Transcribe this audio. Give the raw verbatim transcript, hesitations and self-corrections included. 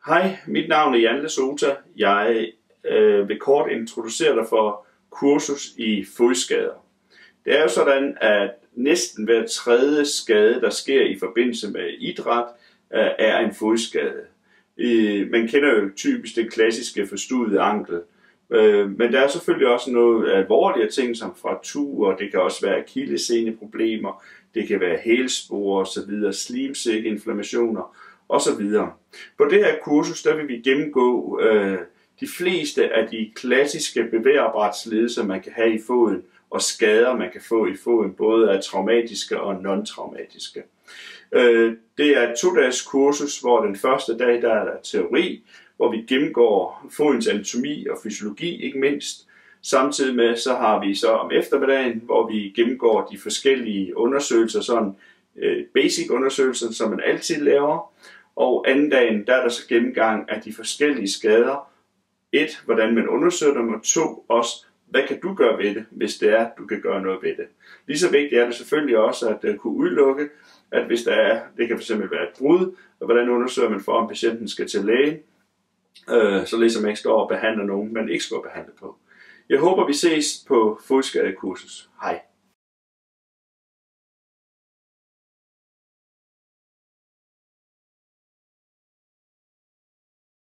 Hej, mit navn er Jan Lesota. Jeg øh, vil kort introducere dig for kursus i fodskader. Det er jo sådan, at næsten hver tredje skade, der sker i forbindelse med idræt, øh, er en fodskade. Øh, man kender jo typisk den klassiske forstudede ankel. Øh, men der er selvfølgelig også noget alvorlige ting som frakturer, det kan også være akillesseneproblemer, det kan være hælspor osv., slimsækinflammationer osv. På det her kursus der vil vi gennemgå øh, de fleste af de klassiske bevægeapparatslidelser, man kan have i foden, og skader, man kan få i foden, både af traumatiske og non-traumatiske. Øh, det er et to-dages kursus, hvor den første dag der er der teori, hvor vi gennemgår fodens anatomi og fysiologi ikke mindst. Samtidig med så har vi så om eftermiddagen, hvor vi gennemgår de forskellige undersøgelser, sådan øh, basic undersøgelser, som man altid laver. Og anden dagen, der er der så gennemgang af de forskellige skader. Et, hvordan man undersøger dem, og to, også, hvad kan du gøre ved det, hvis det er, du kan gøre noget ved det. Lige så vigtigt er det selvfølgelig også at uh, kunne udelukke, at hvis der er, det kan fx være et brud, og hvordan undersøger man for, om patienten skal til lægen, øh, så ligesom man ikke står og behandler nogen, man ikke skal behandle på. Jeg håber, vi ses på fodskadekursus. Hej.